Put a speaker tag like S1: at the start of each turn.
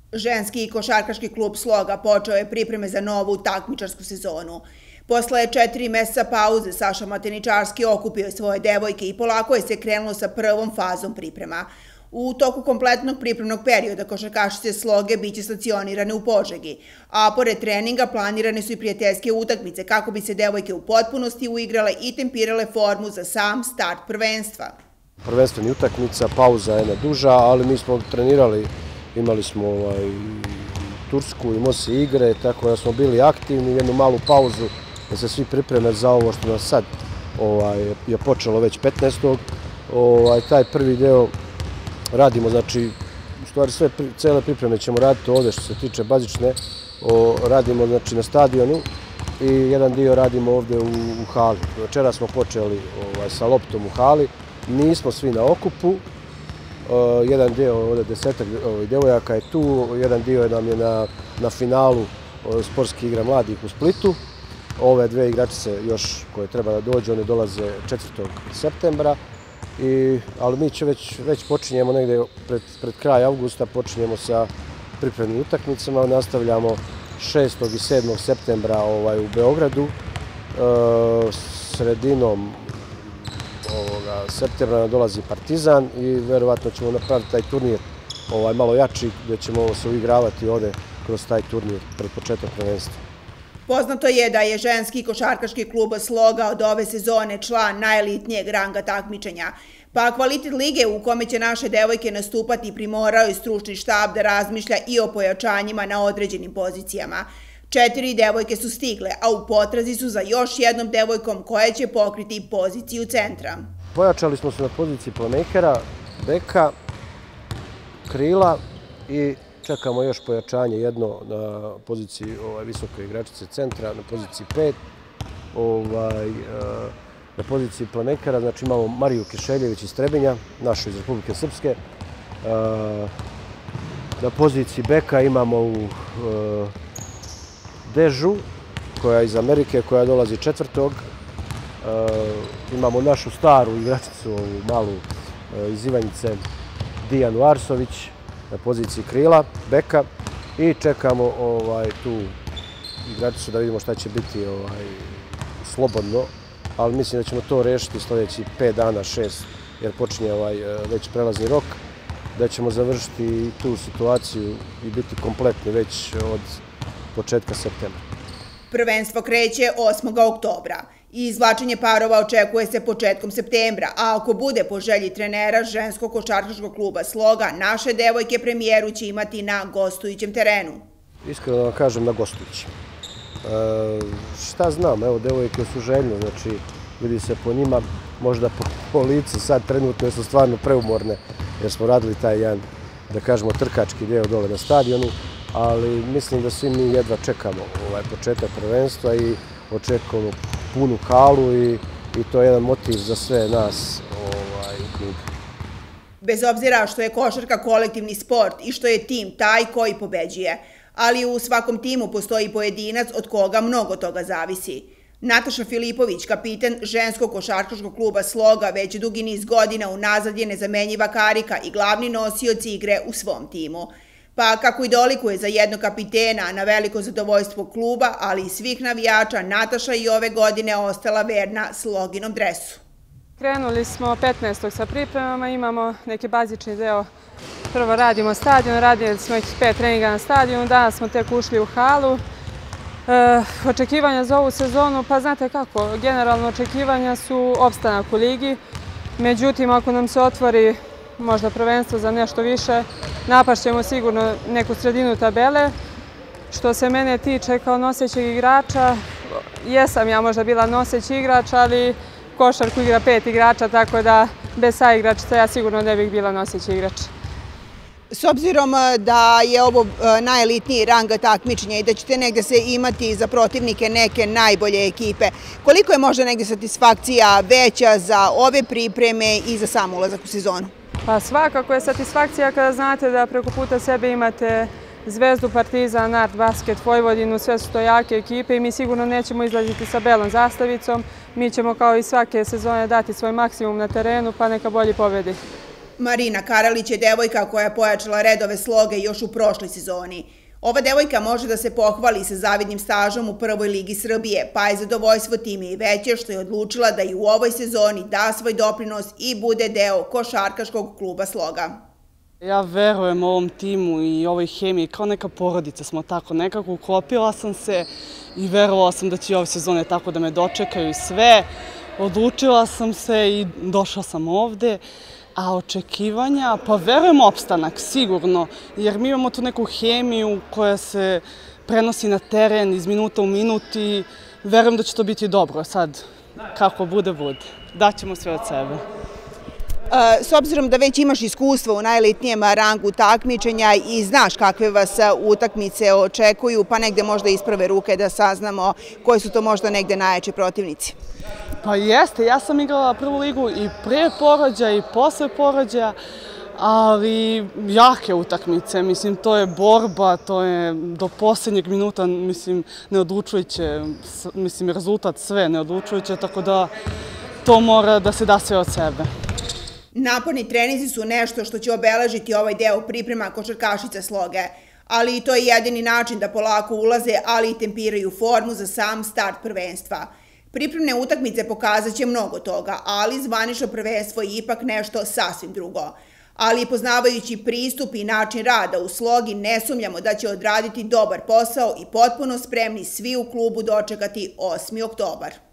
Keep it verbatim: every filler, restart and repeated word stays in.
S1: Ženski košarkaški klub Sloga počeo je pripreme za novu takmičarsku sezonu. Posle četiri meseca pauze Saša Mateničarski okupio je svoje devojke i polako je se krenulo sa prvom fazom priprema. U toku kompletnog pripremnog perioda košarkašice Sloge biće stacionirane u Požegi, a pored treninga planirane su i prijateljske utakmice kako bi se devojke u potpunosti uigrale i tempirale formu za sam start prvenstva.
S2: Prvenstveni utakmica, pauza je jedna duža, ali mi smo trenirali, imali smo ovaj, Tursku i Mosi igre, tako da smo bili aktivni, jednu malu pauzu da se svi pripreme za ovo što nas sad ovaj, je počelo već petnaestog Ovaj, taj prvi deo radimo, znači, u stvari sve cele pripreme ćemo raditi ovdje što se tiče bazične, o, radimo znači, na stadionu i jedan dio radimo ovdje u, u hali. Večera smo počeli ovaj, sa loptom u hali, nismo svi na okupu, o, jedan dio ovdje desetak ovaj, devojaka je tu, jedan dio nam je na, na finalu o, sportskih igra mladih u Splitu. Ove dve igračice još koje treba da dođu, one dolaze četvrtog septembra. I, ali mi će već, već počinjemo negdje pred, pred kraj avgusta, počinjemo sa pripremnim utakmicama, nastavljamo šestog i sedmog septembra ovaj, u Beogradu, e, sredinom ovoga, septembra dolazi Partizan i verovatno ćemo napraviti taj turnir ovaj, malo jači gdje ćemo se uigravati ovdje kroz taj turnir pred početak prvenstva.
S1: Poznato je da je ženski košarkaški klub Sloga od ove sezone član najelitnijeg ranga takmičenja, pa kvalitet lige u kome će naše devojke nastupati primorao je stručni štab da razmišlja i o pojačanjima na određenim pozicijama. Četiri devojke su stigle, a u potrazi su za još jednom devojkom koja će pokriti poziciju centra.
S2: Pojačali smo se na poziciji playmakera, beka, krila i čekamo još pojačanje jedno na poziciji ovaj, visoke igračice centra, na poziciji pet, ovaj, na poziciji playmakera, znači imamo Mariju Kišeljević iz Trebinja, našu iz Republike Srpske. Na poziciji beka imamo u Dežu, koja je iz Amerike, koja dolazi četvrtog. Imamo našu staru igračicu, ovu malu iz Ivanjice, Dijanu Arsović, na poziciji krila, beka i čekamo ovaj, tu igračicu da vidimo šta će biti ovaj, slobodno, ali mislim da ćemo to rešiti sljedeći pet dana, šest, jer počinje ovaj, već prelazni rok, da ćemo završiti tu situaciju i biti kompletni već od početka septembra.
S1: Prvenstvo kreće osmog oktobra. I izvlačenje parova očekuje se početkom septembra, a ako bude po želji trenera ženskog košarkaškog kluba Sloga, naše devojke premijeru će imati na gostujućem terenu.
S2: Iskreno da vam kažem, na gostujućem. E, šta znam, evo, devojke su željne, znači vidi se po njima, možda po, po licu sad trenutno su stvarno preumorne, jer smo radili taj jedan, da kažemo, trkački deo dole na stadionu, ali mislim da svi mi jedva čekamo ovaj početak prvenstva i očekujemo punu halu i, i to je jedan motiv za sve nas ovaj, u klubu.
S1: Bez obzira što je košarka kolektivni sport i što je tim taj koji pobeđuje, ali u svakom timu postoji pojedinac od koga mnogo toga zavisi. Nataša Filipović, kapiten ženskog košarkaškog kluba Sloga, već dugi niz godina unazad je nezamenjiva karika i glavni nosioc igre u svom timu. Pa kako i dolikuje za jednog kapitena na veliko zadovoljstvo kluba, ali i svih navijača, Nataša i ove godine ostala verna Sloginom dresu.
S3: Krenuli smo petnaestog sa pripremama, imamo neki bazični deo. Prvo radimo stadion, radili smo nekih pet treninga na stadionu, danas smo tek ušli u halu. E, očekivanja za ovu sezonu, pa znate kako, generalno očekivanja su opstanak u ligi. Međutim, ako nam se otvori možda prvenstvo za nešto više, napašćemo sigurno neku sredinu tabele. Što se mene tiče kao nosećeg igrača, jesam ja možda bila noseći igrač, ali košarku igra pet igrača, tako da bez saigračica ja sigurno ne bih bila noseći igrač.
S1: S obzirom da je ovo najelitniji rang takmičenja i da ćete negdje se imati za protivnike neke najbolje ekipe, koliko je možda negdje satisfakcija veća za ove pripreme i za sam ulazak u sezonu?
S3: Pa svakako je satisfakcija kada znate da preko puta sebe imate Zvezdu, Partizan, Art Basket, Vojvodinu, sve su to jake ekipe i mi sigurno nećemo izlaziti sa belom zastavicom. Mi ćemo kao i svake sezone dati svoj maksimum na terenu, pa neka bolji pobedi.
S1: Marina Karalić je devojka koja je pojačala redove Sloge još u prošloj sezoni. Ova devojka može da se pohvali sa zavidnim stažom u prvoj ligi Srbije, pa je zadovoljstvo time i veće što je odlučila da i u ovoj sezoni da svoj doprinos i bude deo košarkaškog kluba Sloga.
S4: Ja verujem ovom timu i ovoj hemiji, kao neka porodica smo tako, nekako uklopila sam se i verovala sam da će i ove sezone tako da me dočekaju sve. Odlučila sam se i došla sam ovde, a očekivanja, pa verujem opstanak, sigurno, jer mi imamo tu neku hemiju koja se prenosi na teren iz minuta u minut i verujem da će to biti dobro. Sad, kako bude, bude. Daćemo sve od sebe.
S1: S obzirom da već imaš iskustvo u najelitnijem rangu takmičenja i znaš kakve vas utakmice očekuju, pa negde možda iz prve ruke da saznamo koji su to možda negde najjači protivnici.
S4: Pa jeste, ja sam igrala prvu ligu i pre porođaja i posle porođaja, ali jake utakmice, mislim, to je borba, to je do posljednjeg minuta, mislim, neodlučujuće, mislim, rezultat sve neodlučujuće, tako da to mora da se da sve od sebe.
S1: Naporni treninzi su nešto što će obeležiti ovaj deo priprema košarkašica Sloge, ali i to je jedini način da polako ulaze, ali i tempiraju formu za sam start prvenstva. Pripremne utakmice pokazat će mnogo toga, ali zvanično prvenstvo je ipak nešto sasvim drugo. Ali poznavajući pristup i način rada u Slogi, ne sumnjamo da će odraditi dobar posao i potpuno spremni svi u klubu dočekati osmi oktobar.